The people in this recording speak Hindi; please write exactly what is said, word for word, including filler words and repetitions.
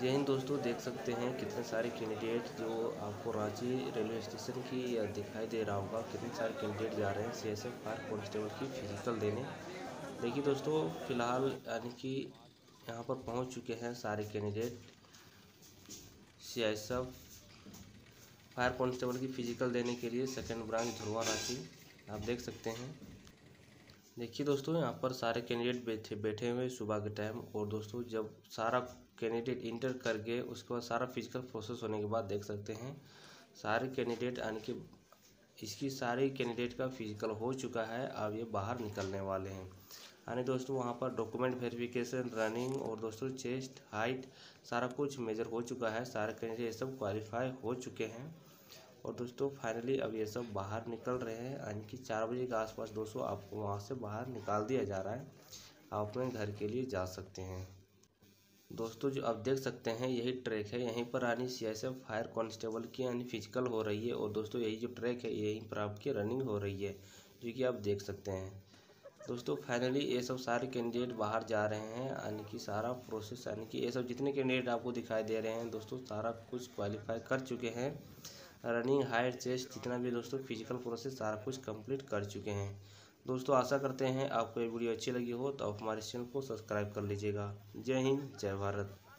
जय हिंद दोस्तों, देख सकते हैं कितने सारे कैंडिडेट जो आपको रांची रेलवे स्टेशन की दिखाई दे रहा होगा। कितने सारे कैंडिडेट जा रहे हैं सीएसएफ फायर कांस्टेबल की फिजिकल देने। देखिए दोस्तों, फिलहाल यानी कि यहाँ पर पहुँच चुके हैं सारे कैंडिडेट सीएसएफ फायर कांस्टेबल की फिजिकल देने के लिए सेकेंड ब्रांच धुरवा रांची। आप देख सकते हैं। देखिए दोस्तों, यहाँ पर सारे कैंडिडेट बैठे बैठे हुए सुबह के टाइम। और दोस्तों, जब सारा कैंडिडेट इंटर कर गए उसके बाद सारा फिजिकल प्रोसेस होने के बाद देख सकते हैं सारे कैंडिडेट यानी कि इसकी सारे कैंडिडेट का फिजिकल हो चुका है। अब ये बाहर निकलने वाले हैं। यानी दोस्तों, वहाँ पर डॉक्यूमेंट वेरिफिकेशन, रनिंग और दोस्तों चेस्ट हाइट सारा कुछ मेजर हो चुका है। सारे कैंडिडेट ये सब क्वालिफाई हो चुके हैं। और दोस्तों फाइनली अब ये सब बाहर निकल रहे हैं। यानी कि चार बजे के आसपास दोस्तों आपको वहाँ से बाहर निकाल दिया जा रहा है। आप अपने घर के लिए जा सकते हैं। दोस्तों, जो आप देख सकते हैं यही ट्रैक है। यहीं पर यानी सीएसएफ फायर कांस्टेबल की यानी फिजिकल हो रही है। और दोस्तों यही जो ट्रैक है यहीं पर आपकी रनिंग हो रही है, जो कि आप देख सकते हैं। दोस्तों फाइनली ये सब सारे कैंडिडेट बाहर जा रहे हैं। यानी कि सारा प्रोसेस यानी कि ये सब जितने कैंडिडेट आपको दिखाई दे रहे हैं दोस्तों सारा कुछ क्वालिफाई कर चुके हैं। रनिंग, हाइट, चेस्ट जितना भी दोस्तों फिजिकल प्रोसेस सारा कुछ कंप्लीट कर चुके हैं। दोस्तों आशा करते हैं आपको ये वीडियो अच्छी लगी हो तो आप हमारे चैनल को सब्सक्राइब कर लीजिएगा। जय हिंद, जय भारत।